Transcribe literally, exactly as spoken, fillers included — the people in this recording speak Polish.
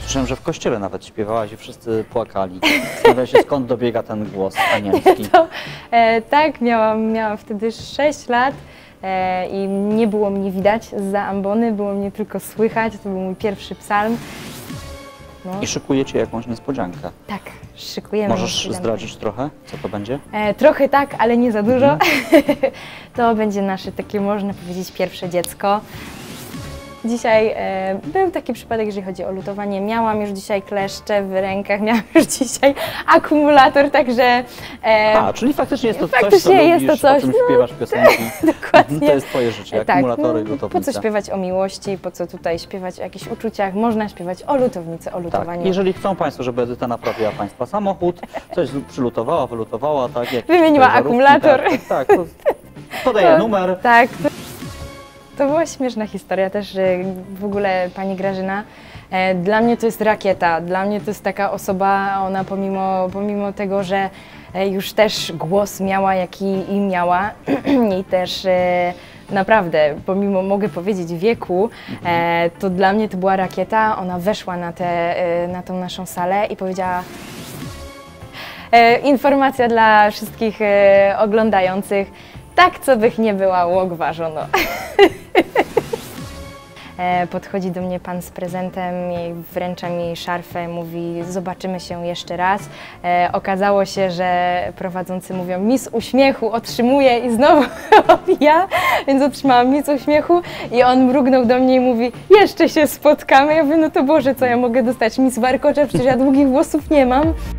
Słyszałem, że w kościele nawet śpiewałaś i wszyscy płakali. Zastanawiam się, skąd dobiega ten głos anielski. To, e, tak, miałam, miałam wtedy sześć lat e, i nie było mnie widać zza ambony, było mnie tylko słychać. To był mój pierwszy psalm. No. I szykujecie jakąś niespodziankę. Tak, szykujemy. Możesz niespodziankę. zdradzić trochę, co to będzie? E, trochę tak, ale nie za dużo. Mhm. To będzie nasze takie, można powiedzieć, pierwsze dziecko. Dzisiaj e, był taki przypadek, jeżeli chodzi o lutowanie. Miałam już dzisiaj kleszcze w rękach, miałam już dzisiaj akumulator, także... E, A, czyli faktycznie jest to faktycznie coś, co jest lubisz, to coś, o czym no, śpiewasz piosenki. Dokładnie. To jest twoje życie, akumulatory, tak, no, lutownice. po co śpiewać o miłości, po co tutaj śpiewać o jakichś uczuciach? Można śpiewać o lutownicy, o lutowaniu. Tak. Jeżeli chcą Państwo, żeby Edyta naprawiła Państwa samochód, coś przylutowała, wylutowała, tak? Jak Wymieniła akumulator. Tak, tak, tak, to podaje To, numer. Tak. To, to była śmieszna historia też, że w ogóle pani Grażyna, e, dla mnie to jest rakieta, dla mnie to jest taka osoba, ona pomimo, pomimo tego, że e, już też głos miała, jaki i miała i też e, naprawdę, pomimo, mogę powiedzieć, wieku, e, to dla mnie to była rakieta. Ona weszła na, te, e, na tą naszą salę i powiedziała: e, informacja dla wszystkich e, oglądających, tak co bych nie była, łok ważono. E, podchodzi do mnie pan z prezentem i wręcza mi szarfę, mówi: zobaczymy się jeszcze raz. E, okazało się, że prowadzący mówią: Miss Uśmiechu otrzymuje i znowu ja, więc otrzymałam Miss Uśmiechu i on mrugnął do mnie i mówi: jeszcze się spotkamy. Ja mówię: no to Boże, co ja mogę dostać? Miss Warkocza, przecież ja długich włosów nie mam.